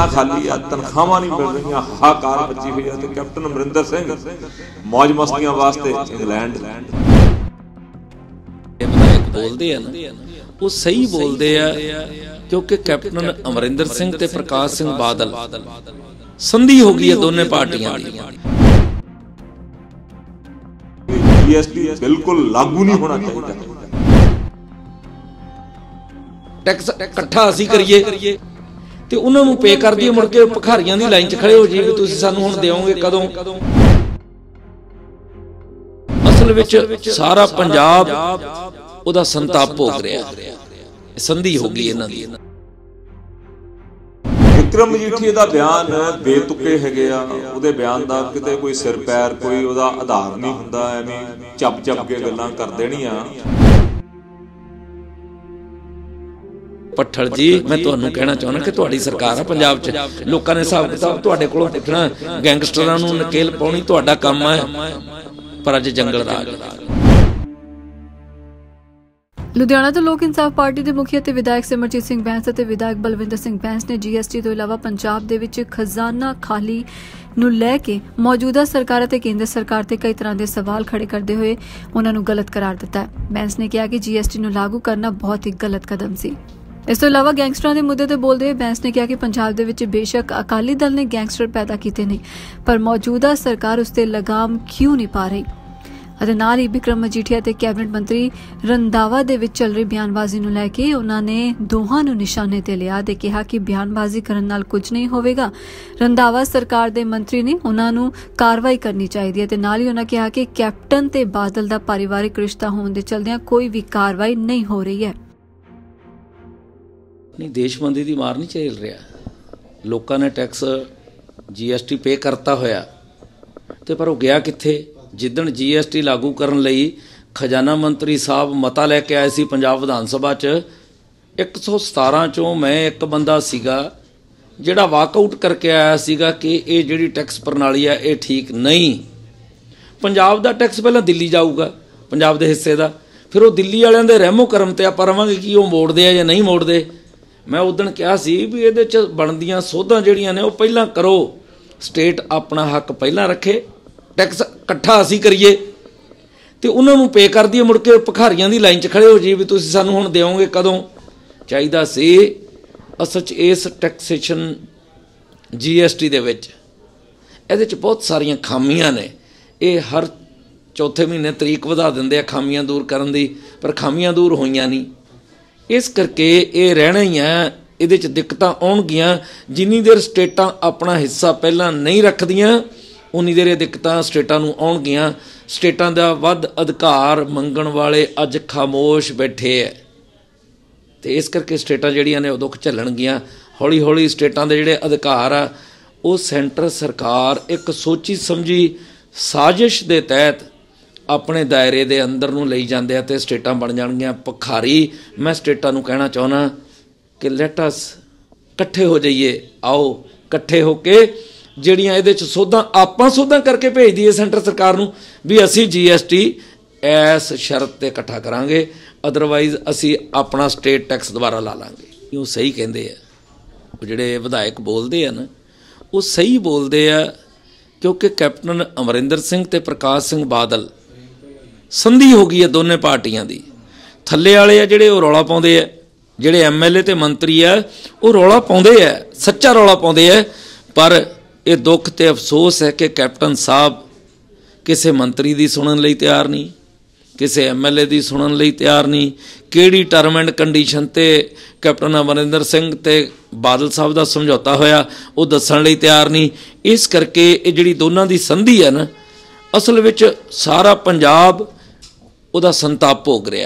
खजाना खाली आ, तनख्वाहां नहीं मिल रही, हाहाकार मची हुई है। कैप्टन अमरिंदर सिंह मौज मस्तियां वास्ते इंग्लैंड बोलते हैं ना, वो सही बोलते हैं, क्योंकि कैप्टन अमरिंदर सिंह ते प्रकाश सिंह बादल संधि हो गई है दोनों पार्टियां दी। जीएसटी बिल्कुल लागू नहीं होना चाहिए। टैक्स इकट्ठा असीं करिए ते उन्हां नूं पे कर दईए, मुड़ के भखारियां दी लाइन च खड़े हो जाइए भी तुसीं सानूं हुण देवोगे कदों। असल विच सारा पंजाब ਉਹਦਾ ਸੰਤਾਪ ਭੋਗ ਰਿਹਾ, ਸੰਧੀ ਹੋ ਗਈ ਇਹਨਾਂ ਦੀ। ਵਿਕਰਮ ਮਜੀਠੀਆ ਦਾ ਬਿਆਨ ਬੇਤੁਕੇ ਹੈਗੇ ਆ, ਉਹਦੇ ਬਿਆਨ ਦਾ ਕਿਤੇ ਕੋਈ ਸਿਰ ਪੈਰ ਕੋਈ ਉਹਦਾ ਆਧਾਰ ਨਹੀਂ ਹੁੰਦਾ, ਐਵੇਂ ਚੱਪ ਕੇ ਗੱਲਾਂ ਕਰ ਦੇਣੀਆਂ। ਪੱਠਲ ਜੀ, ਮੈਂ ਤੁਹਾਨੂੰ ਕਹਿਣਾ ਚਾਹੁੰਦਾ ਕਿ ਤੁਹਾਡੀ ਸਰਕਾਰ ਆ ਪੰਜਾਬ 'ਚ, ਲੋਕਾਂ ਨੇ ਹਿਸਾਬ ਕਿਤਾਬ ਤੁਹਾਡੇ ਕੋਲੋਂ ਪੁੱਛਣਾ, ਗੈਂਗਸਟਰਾਂ ਨੂੰ ਨਕੇਲ ਪਾਉਣੀ ਤੁਹਾਡਾ ਕੰਮ ਹੈ, ਪਰ ਅੱਜ ਜੰਗਲ ਰਾਜ। ਲੁਧਿਆਣਾ ਤੋਂ ਲੋਕ ਇਨਸਾਫ ਪਾਰਟੀ ਦੇ ਮੁਖੀ ਅਤੇ ਵਿਧਾਇਕ ਸਿਮਰਜੀਤ ਸਿੰਘ ਬੈਂਸ ਅਤੇ ਵਿਧਾਇਕ ਬਲਵਿੰਦਰ ਸਿੰਘ ਬੈਂਸ ਨੇ ਜੀਐਸਟੀ ਤੋਂ ਇਲਾਵਾ ਪੰਜਾਬ ਦੇ ਵਿੱਚ ਖਜ਼ਾਨਾ ਖਾਲੀ ਨੂੰ ਲੈ ਕੇ ਮੌਜੂਦਾ ਸਰਕਾਰ ਅਤੇ ਕੇਂਦਰ ਸਰਕਾਰ ਤੇ ਕਈ ਤਰ੍ਹਾਂ ਦੇ ਸਵਾਲ ਖੜੇ ਕਰਦੇ ਹੋਏ ਉਹਨਾਂ ਨੂੰ ਗਲਤ ਕਰਾਰ ਦਿੱਤਾ ਹੈ। ਬੈਂਸ ਨੇ ਕਿਹਾ ਕਿ ਜੀਐਸਟੀ ਨੂੰ ਲਾਗੂ ਕਰਨਾ ਬਹੁਤ ਹੀ ਗਲਤ ਕਦਮ ਸੀ। ਇਸ ਤੋਂ ਇਲਾਵਾ ਗੈਂਗਸਟਰਾਂ ਦੇ ਮੁੱਦੇ ਤੇ ਬੋਲਦੇ ਹੋਏ ਬੈਂਸ ਨੇ ਕਿਹਾ ਕਿ ਪੰਜਾਬ ਦੇ ਵਿੱਚ ਬੇਸ਼ੱਕ ਅਕਾਲੀ ਦਲ ਨੇ ਗੈਂਗਸਟਰ ਪੈਦਾ ਕੀਤੇ ਨੇ, ਪਰ ਮੌਜੂਦਾ ਸਰਕਾਰ ਉਸ ਤੇ ਲਗਾਮ ਕਿਉਂ ਨਹੀਂ ਪਾ ਰਹੀ। ਅਤੇ ਨਾਲ ਹੀ ਵਿਕਰਮ ਮਜੀਠੀਆ ਤੇ ਕੈਬਨਿਟ ਮੰਤਰੀ ਰੰਧਾਵਾ ਦੇ ਵਿੱਚ ਚੱਲ ਰਹੀ ਬਿਆਨਬਾਜ਼ੀ ਨੂੰ ਲੈ ਕੇ ਉਹਨਾਂ ਨੇ ਦੋਹਾਂ ਨੂੰ ਨਿਸ਼ਾਨੇ ਤੇ ਲਿਆ ਤੇ ਕਿਹਾ ਕਿ ਬਿਆਨਬਾਜ਼ੀ ਕਰਨ ਨਾਲ ਕੁਝ ਨਹੀਂ ਹੋਵੇਗਾ। ਰੰਧਾਵਾ ਸਰਕਾਰ ਦੇ ਮੰਤਰੀ ਨੇ, ਉਹਨਾਂ ਨੂੰ ਕਾਰਵਾਈ ਕਰਨੀ ਚਾਹੀਦੀ ਹੈ ਤੇ ਨਾਲ ਹੀ ਉਹਨਾਂ ਕਿਹਾ ਕਿ ਕੈਪਟਨ ਤੇ ਬਾਦਲ ਦਾ ਪਰਿਵਾਰਿਕ ਰਿਸ਼ਤਾ ਹੋਣ ਦੇ ਚਲਦਿਆਂ ਕੋਈ ਵੀ ਕਾਰਵਾਈ ਨਹੀਂ ਹੋ ਰਹੀ ਹੈ। ਨਹੀਂ, ਦੇਸ਼ਬੰਦੀ ਦੀ ਮਾਰ ਨਹੀਂ ਝੇਲ ਰਿਹਾ। ਲੋਕਾਂ ਨੇ ਟੈਕਸ ਜੀਐਸਟੀ ਪੇ ਕਰਤਾ ਹੋਇਆ ਤੇ ਪਰ ਉਹ ਗਿਆ ਕਿੱਥੇ? ਜਿੱਦਣ ਜੀਐਸਟੀ ਲਾਗੂ ਕਰਨ ਲਈ ਖਜ਼ਾਨਾ ਮੰਤਰੀ ਸਾਹਿਬ ਮਤਾ ਲੈ ਕੇ ਆਏ ਸੀ ਪੰਜਾਬ ਵਿਧਾਨ ਸਭਾ 'ਚ, 117 ਚੋਂ ਮੈਂ ਇੱਕ ਬੰਦਾ ਸੀਗਾ ਜਿਹੜਾ ਵਾਕਆਊਟ ਕਰਕੇ ਆਇਆ ਸੀਗਾ ਕਿ ਇਹ ਜਿਹੜੀ ਟੈਕਸ ਪ੍ਰਣਾਲੀ ਆ ਇਹ ਠੀਕ ਨਹੀਂ। ਪੰਜਾਬ ਦਾ ਟੈਕਸ ਪਹਿਲਾਂ ਦਿੱਲੀ ਜਾਊਗਾ, ਪੰਜਾਬ ਦੇ ਹਿੱਸੇ ਦਾ, ਫਿਰ ਉਹ ਦਿੱਲੀ ਵਾਲਿਆਂ ਦੇ ਰਹਿਮੋ ਕਰਮ ਤੇ ਆਪਾਂ ਰਵਾਂਗੇ ਕਿ ਉਹ ਮੋੜਦੇ ਆ ਜਾਂ ਨਹੀਂ ਮੋੜਦੇ। ਮੈਂ ਉਦਣ ਕਿਹਾ ਸੀ ਵੀ ਇਹਦੇ 'ਚ ਬਣਦੀਆਂ ਸੋਧਾਂ ਜਿਹੜੀਆਂ ਨੇ ਉਹ ਪਹਿਲਾਂ ਕਰੋ, ਸਟੇਟ ਆਪਣਾ ਹੱਕ ਪਹਿਲਾਂ ਰੱਖੇ, ਟੈਕਸ ਇਕੱਠਾ ਅਸੀਂ ਕਰੀਏ ਤੇ ਉਹਨਾਂ ਨੂੰ ਪੇ ਕਰ ਦਈਏ, ਮੁੜ ਕੇ ਭਖਾਰੀਆਂ ਦੀ ਲਾਈਨ 'ਚ ਖੜੇ ਹੋ ਜਾਈਏ ਵੀ ਤੁਸੀਂ ਸਾਨੂੰ ਹੁਣ ਦੇਵੋਗੇ ਕਦੋਂ। ਚਾਹੀਦਾ ਸੀ ਅਸਲ 'ਚ ਇਸ ਟੈਕਸੇਸ਼ਨ ਜੀਐਸਟੀ ਦੇ ਵਿੱਚ ਇਹਦੇ 'ਚ ਬਹੁਤ ਸਾਰੀਆਂ ਖਾਮੀਆਂ ਨੇ। ਇਹ ਹਰ ਚੌਥੇ ਮਹੀਨੇ ਤਰੀਕ ਵਧਾ ਦਿੰਦੇ ਆ ਖਾਮੀਆਂ ਦੂਰ ਕਰਨ ਦੀ, ਪਰ ਖਾਮੀਆਂ ਦੂਰ ਹੋਈਆਂ ਨਹੀਂ। ਇਸ ਕਰਕੇ ਇਹ ਰਹਿਣਾ ਹੀ ਹੈ, ਇਹਦੇ 'ਚ ਦਿੱਕਤਾਂ ਆਉਣਗੀਆਂ। ਜਿੰਨੀ ਦੇਰ ਸਟੇਟਾਂ ਆਪਣਾ ਹਿੱਸਾ ਪਹਿਲਾਂ ਨਹੀਂ ਰੱਖਦੀਆਂ ਉਨੀ ਦੇਰ ਇਹ ਦਿੱਕਤਾਂ ਸਟੇਟਾਂ ਨੂੰ ਆਉਣਗੀਆਂ। ਸਟੇਟਾਂ ਦਾ ਵੱਧ ਅਧਿਕਾਰ ਮੰਗਣ ਵਾਲੇ ਅੱਜ ਖਾਮੋਸ਼ ਬੈਠੇ ਹੈ ਤੇ ਇਸ ਕਰਕੇ ਸਟੇਟਾਂ ਜਿਹੜੀਆਂ ਨੇ ਉਹ ਦੁੱਖ ਝੱਲਣਗੀਆਂ। ਹੌਲੀ ਹੌਲੀ ਸਟੇਟਾਂ ਦੇ ਜਿਹੜੇ ਅਧਿਕਾਰ ਆ ਉਹ ਸੈਂਟਰ ਸਰਕਾਰ ਇੱਕ ਸੋਚੀ ਸਮਝੀ ਸਾਜ਼ਿਸ਼ ਦੇ ਤਹਿਤ ਆਪਣੇ ਦਾਇਰੇ ਦੇ ਅੰਦਰ ਨੂੰ ਲਈ ਜਾਂਦੇ ਆ ਤੇ ਸਟੇਟਾਂ ਬਣ ਜਾਣਗੀਆਂ ਭਖਾਰੀ। ਮੈਂ ਸਟੇਟਾਂ ਨੂੰ ਕਹਿਣਾ ਚਾਹੁੰਦਾ ਕਿ ਲੈਟ ਅਸ ਇਕੱਠੇ ਹੋ ਜਾਈਏ, ਆਓ ਇਕੱਠੇ ਹੋ ਕੇ ਜਿਹੜੀਆਂ ਇਹਦੇ 'ਚ ਸੋਧਾਂ ਆਪਾਂ ਸੋਧਾਂ ਕਰਕੇ ਭੇਜ ਦਈਏ ਸੈਂਟਰ ਸਰਕਾਰ ਨੂੰ ਵੀ ਅਸੀਂ ਜੀਐਸਟੀ ਇਸ ਸ਼ਰਤ 'ਤੇ ਇਕੱਠਾ ਕਰਾਂਗੇ, ਅਦਰਵਾਈਜ਼ ਅਸੀਂ ਆਪਣਾ ਸਟੇਟ ਟੈਕਸ ਦੁਬਾਰਾ ਲਾ ਲਾਂਗੇ। ਉਹ ਸਹੀ ਕਹਿੰਦੇ ਆ, ਉਹ ਜਿਹੜੇ ਵਿਧਾਇਕ ਬੋਲਦੇ ਆ ਨਾ ਉਹ ਸਹੀ ਬੋਲਦੇ ਆ, ਕਿਉਂਕਿ ਕੈਪਟਨ ਅਮਰਿੰਦਰ ਸਿੰਘ ਤੇ ਪ੍ਰਕਾਸ਼ ਸਿੰਘ ਬਾਦਲ ਸੰਧੀ ਹੋ ਗਈ ਹੈ ਦੋਨੇ ਪਾਰਟੀਆਂ ਦੀ। ਥੱਲੇ ਵਾਲੇ ਆ ਜਿਹੜੇ ਉਹ ਰੌਲਾ ਪਾਉਂਦੇ ਆ, ਜਿਹੜੇ ਐਮਐਲਏ ਤੇ ਮੰਤਰੀ ਆ ਉਹ ਰੌਲਾ ਪਾਉਂਦੇ ਆ, ਸੱਚਾ ਰੌਲਾ ਪਾਉਂਦੇ ਆ, ਪਰ ਇਹ ਦੁੱਖ ਤੇ ਅਫਸੋਸ ਹੈ ਕਿ ਕੈਪਟਨ ਸਾਹਿਬ ਕਿਸੇ ਮੰਤਰੀ ਦੀ ਸੁਣਨ ਲਈ ਤਿਆਰ ਨਹੀਂ, ਕਿਸੇ ਐਮਐਲਏ ਦੀ ਸੁਣਨ ਲਈ ਤਿਆਰ ਨਹੀਂ। ਕਿਹੜੀ ਟਰਮ ਐਂਡ ਕੰਡੀਸ਼ਨ ਤੇ ਕੈਪਟਨ ਅਮਰਿੰਦਰ ਸਿੰਘ ਤੇ ਬਾਦਲ ਸਾਹਿਬ ਦਾ ਸਮਝੌਤਾ ਹੋਇਆ ਉਹ ਦੱਸਣ ਲਈ ਤਿਆਰ ਨਹੀਂ। ਇਸ ਕਰਕੇ ਇਹ ਜਿਹੜੀ ਦੋਨਾਂ ਦੀ ਸੰਧੀ ਹੈ ਨਾ, ਅਸਲ ਵਿੱਚ ਸਾਰਾ ਪੰਜਾਬ ਉਹਦਾ ਸੰਤਾਪ ਭੋਗ ਰਿਹਾ।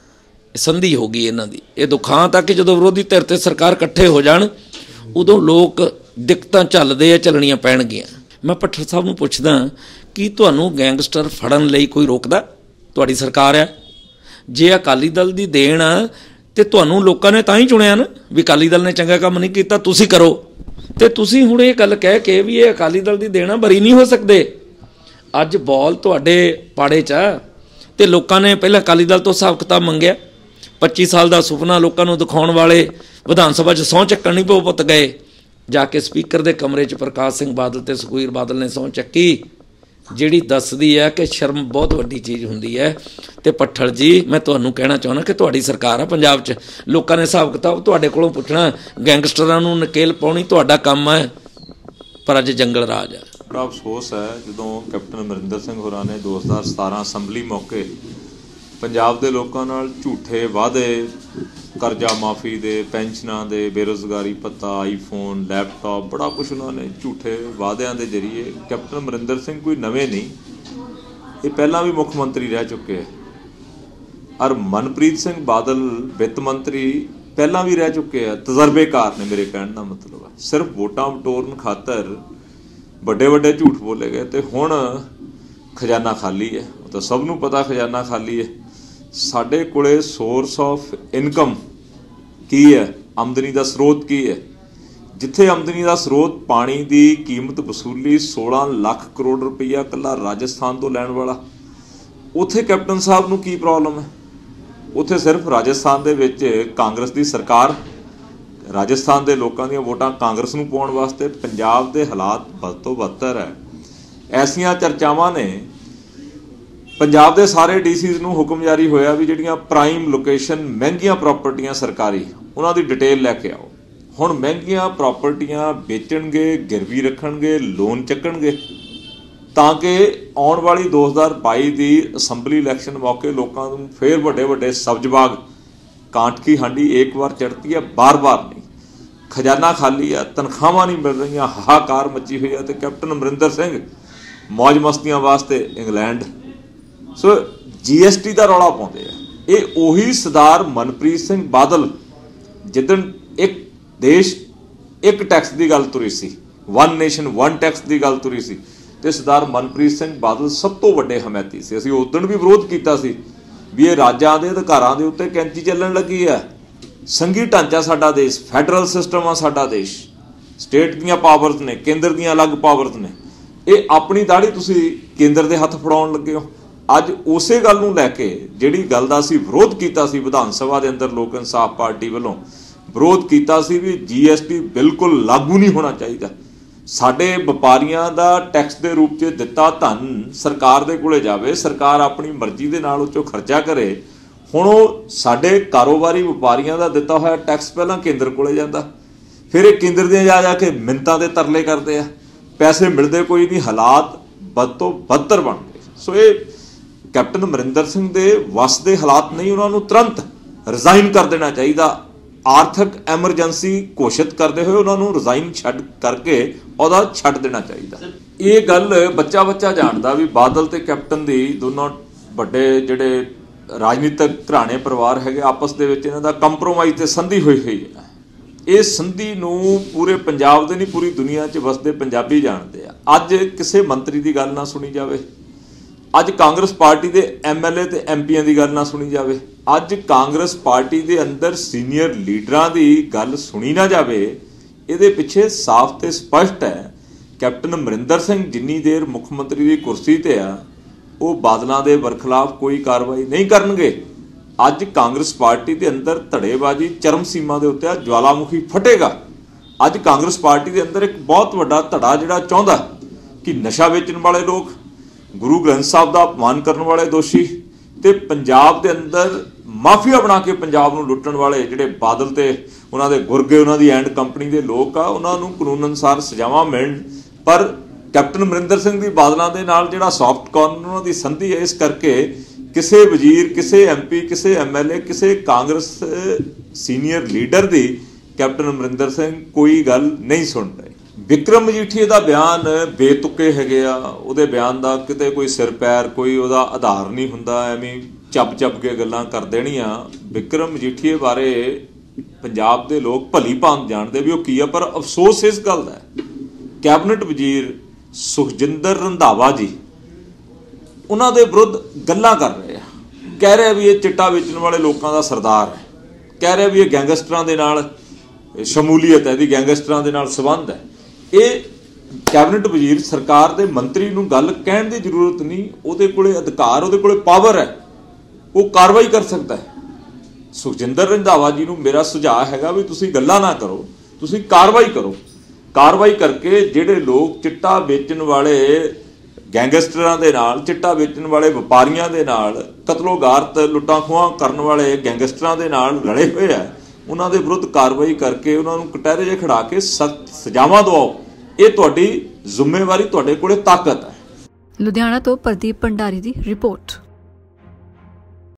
ਸੰਧੀ ਹੋ ਗਈ ਇਹਨਾਂ ਦੀ। ਇਹ ਦੁਖਾਂ ਤੱਕ ਜਦੋਂ ਵਿਰੋਧੀ ਧਿਰ ਤੇ ਸਰਕਾਰ ਇਕੱਠੇ ਹੋ ਜਾਣ ਉਦੋਂ ਲੋਕ ਦਿੱਕਤਾਂ ਝੱਲਦੇ ਆ, ਝੱਲਣੀਆਂ ਪੈਣਗੀਆਂ। ਮੈਂ ਭੱਠਲ ਸਾਹਿਬ ਨੂੰ ਪੁੱਛਦਾ ਕਿ ਤੁਹਾਨੂੰ ਗੈਂਗਸਟਰ ਫੜਨ ਲਈ ਕੋਈ ਰੋਕਦਾ? ਤੁਹਾਡੀ ਸਰਕਾਰ ਆ, ਜੇ ਅਕਾਲੀ ਦਲ ਦੀ ਦੇਣ ਆ ਤੇ ਤੁਹਾਨੂੰ ਲੋਕਾਂ ਨੇ ਤਾਂ ਹੀ ਚੁਣਿਆ ਨਾ ਵੀ ਅਕਾਲੀ ਦਲ ਨੇ ਚੰਗਾ ਕੰਮ ਨਹੀਂ ਕੀਤਾ ਤੁਸੀਂ ਕਰੋ। ਤੇ ਤੁਸੀਂ ਹੁਣ ਇਹ ਗੱਲ ਕਹਿ ਕੇ ਵੀ ਇਹ ਅਕਾਲੀ ਦਲ ਦੀ ਦੇਣ ਆ ਬਰੀ ਨਹੀਂ ਹੋ ਸਕਦੇ। ਅੱਜ ਬੋਲ ਤੁਹਾਡੇ ਪਾੜੇ 'ਚ ਆ ਤੇ ਲੋਕਾਂ ਨੇ ਪਹਿਲਾਂ ਅਕਾਲੀ ਦਲ ਤੋਂ ਹਿਸਾਬ ਕਿਤਾਬ ਮੰਗਿਆ। 25 ਸਾਲ ਦਾ ਸੁਪਨਾ ਲੋਕਾਂ ਨੂੰ ਦਿਖਾਉਣ ਵਾਲੇ ਵਿਧਾਨ ਸਭਾ 'ਚ ਸਹੁੰ ਚੱਕਣ ਨਹੀਂ ਪੁੱਤ ਗਏ। जाके स्पीकर के कमरे च प्रकाश सिंह बादल ते सुखबीर बादल ने सौं चक्की, जिहड़ी दसदी है कि शर्म बहुत वड्डी चीज़ हुंदी है। ते पट्ठल जी मैं तुहानूं कहना चाहुंदा कि तुहाडी सरकार है पंजाब च, लोकां ने हिसाब किताब तुहाडे कोलों पुछना, गैंगस्टरां नूं नकेल पाउणी तुहाडा काम है, पर अज जंगल राज है। बड़ा अफसोस है जो कैप्टन अमरिंदर सिंह होरां ने 2017 असैंबली मौके पंजाब के लोगों नाल झूठे वादे, करजा माफ़ी दे, पेंशनां दे, बेरोज़गारी भत्ता, आईफोन, लैपटॉप, बड़ा कुछ उन्होंने झूठे वादियां के जरिए, कैप्टन अमरिंदर सिंह कोई नवे नहीं, ये पहला भी मुख मंत्री रह चुके हैं। और मनप्रीत सिंह बादल वित्त मंत्री पहला भी रह चुके हैं, तजर्बेकार ने। मेरे कहने का मतलब है सिर्फ वोटां बटोरन खातर बड़े बड़े झूठ बोले गए तो हुण खजाना खाली है। तो सबनों पता खजाना खाली है। साडे कोले सोर्स ऑफ इनकम की है, आमदनी का स्रोत की है। जिथे आमदनी का स्रोत पानी की कीमत वसूली 16 लाख करोड़ रुपया कला राजस्थान तो लैण वाला, उत्थे कैप्टन साहब नूं की प्रॉब्लम है? उत्थे सिर्फ राजस्थान दे विच कांग्रेस की सरकार, राजस्थान के लोगों दी वोटां कांग्रेस नूं पाउण वास्ते, पंजाब के हालात बद तो बदतर है। ऐसियां चर्चावां ने पंजाब के सारे डीसीज नूं हुक्म जारी होया भी जिहड़ियां प्राइम लोकेशन महंगियां प्रॉपर्टियां सरकारी उन्हां दी डिटेल लैके आओ। हुण महंगियां प्रॉपर्टियां बेचणगे, गिरवी रखणगे, लोन चक्कणगे ताकि आउण वाली 2022 की असैंबली इलैक्शन मौके लोगों नूं फिर वड्डे वड्डे सब्ज बाग, कांट की हांडी एक बार चढ़ती है, बार बार नहीं। खजाना खाली है, तनख्वाहां नहीं मिल रही, हाहाकार मची हुई है। तो कैप्टन अमरिंदर सिंह मौज मस्तियां वास्ते इंग्लैंड, सो GST का रौला पाते हैं। ये उही सरदार मनप्रीत सिंह बादल जिदन एक देश एक टैक्स की गल तुरी सी, वन नेशन वन टैक्स की गल तुरी सी, तो सरदार मनप्रीत सिंह बादल सब तो वड्डे हमैती से। असीं उदण भी विरोध किया सी भी ये राज्यां दे अधिकारां दे उत्ते कैंची चलन लगी है। संघी ढांचा साडा देश, फैडरल सिस्टम आ साडा देश, स्टेट दीयां पावर्स ने, केंद्र दीयां अलग पावर्स ने। ये अपनी दाढ़ी तुसीं केंद्र दे हत्थ फड़ाउण लगे हो। अज उस गल नूं लैके जिहड़ी गल दा असीं विरोध कीता सी, विधान सभा के अंदर लोक इंसाफ पार्टी वालों विरोध कीता सी भी GST बिल्कुल लागू नहीं होना चाहिए। साडे व्यापारियां दा टैक्स के रूप में दिता धन सरकार दे कोले जावे, सरकार अपनी मर्जी दे नाल उस चों खर्चा करे। हुण ओह साडे कारोबारी व्यापारियां दा दिता होया टैक्स पहलां केंद्र कोले जांदा, फिर ये केंद्र दे जा के मिन्नतां दे तरले करदे आ, पैसे मिलते कोई नहीं, हालात बद तो बदतर बन गए। सो ये कैप्टन अमरिंदर सिंह दे वस दे हालात नहीं, उन्होंने तुरंत रिजाइन कर देना चाहिए। आर्थिक एमरजेंसी घोषित करते हुए उन्होंने रिजाइन छड्ड करके उहदा छड्ड देना चाहिए। ये गल बच्चा बच्चा जानता भी बादल ते कैप्टन दी दोनों बड़े जिहड़े राजनीतिक घराणे परिवार है आपस दे विच इन्हां दा कंप्रोमाइज़ ते संधि हुई है। इस संधि नूं पूरे पंजाब दे नहीं पूरी दुनिया च वसदे पंजाबी जानते हैं। अज किसी मंत्री की गल ना सुनी जाए, अज कांग्रेस पार्टी के MLA ते MPs की गल ना सुनी जाए, अज कांग्रेस पार्टी के अंदर सीनियर लीडरां की गल सुनी ना जाए, ये पिछे साफ ते स्पष्ट है कैप्टन अमरिंदर सिंह जिन्नी देर मुख्यमंत्री की कुर्सी ते आ वो बादलों के बरखिलाफ कोई कार्रवाई नहीं करनगे। अज कांग्रेस पार्टी के अंदर धड़ेबाजी चरम सीमा के उत्ते ज्वालामुखी फटेगा। अज कांग्रेस पार्टी के अंदर एक बहुत बड़ा धड़ा जिहड़ा चाहुंदा कि नशा वेचण वाले लोग, गुरु ग्रंथ साहब का अपमान करने वाले दोषी ते पंजाब के अंदर माफिया बना के पंजाब नूं लुट्टण वाले जिहड़े बादल ते उन्हां दे गुरगे उन्हां दी एंड कंपनी के लोग आ, उन्हां नूं कानून अनुसार सजावां मिलण। पर कैप्टन अमरिंदर सिंह दी बादलों के नाल जिहड़ा सॉफ्ट कॉर्नर उन्हां दी संधि है, इस करके किसी वजीर, किसी MP, किसी MLA, किसी कांग्रेस सीनियर लीडर की कैप्टन अमरिंदर सिंह कोई गल नहीं सुन रहे। विक्रम मजीठीए का बयान बेतुके है, उहदे बयान का किते कोई सिर पैर कोई उहदा आधार नहीं हुंदा, एवें चप चप के गल्लां कर देणियां। विक्रम मजीठीए बारे पंजाब के लोग भली भांत जानते भी वो की है, पर अफसोस इस गल दा है कैबिनेट वजीर सुखजिंदर रंधावा जी उन्होंने विरुद्ध गल्लां कर रहे हैं, कह रहे भी ये चिट्टा बेचने वाले लोगों का सरदार है, कह रहे भी ये गैंगस्टरां दे नाल शमूलीयत है, गैंगस्टरां दे नाल संबंध है। ये कैबिनेट वजीर सरकार के मंत्री नूं गल कहण दी जरूरत नहीं, उहदे कोले अधिकार, उहदे कोले पावर है, वो कार्रवाई कर सकता है। सुखजिंदर रंधावा जी नूं मेरा सुझाव हैगा भी तुसीं गल्लां ना करो, तुसीं कार्रवाई करो। ਕਾਰਵਾਈ ਕਰਕੇ ਜਿਹੜੇ ਲੋਕ ਚਿੱਟਾ ਵੇਚਣ ਵਾਲੇ ਗੈਂਗਸਟਰਾਂ ਦੇ ਨਾਲ, ਚਿੱਟਾ ਵੇਚਣ ਵਾਲੇ ਵਪਾਰੀਆਂ ਦੇ ਨਾਲ, ਕਤਲੋਗਾਰਤ ਲੁੱਟਾਂ ਖੋਹਾਂ ਕਰਨ ਵਾਲੇ ਗੈਂਗਸਟਰਾਂ ਦੇ ਨਾਲ ਰਲੇ ਹੋਏ ਆ, ਉਹਨਾਂ ਦੇ ਵਿਰੁੱਧ ਕਾਰਵਾਈ ਕਰਕੇ ਉਹਨਾਂ ਨੂੰ ਕਟਹਿਰੇ 'ਚ ਖੜਾ ਕੇ ਸਖਤ ਸਜ਼ਾਵਾਂ ਦਿਵਾਓ। ਇਹ ਤੁਹਾਡੀ ਜ਼ਿੰਮੇਵਾਰੀ, ਤੁਹਾਡੇ ਕੋਲੇ ਤਾਕਤ ਹੈ। ਲੁਧਿਆਣਾ ਤੋਂ ਪ੍ਰਦੀਪ ਭੰਡਾਰੀ ਦੀ ਰਿਪੋਰਟ।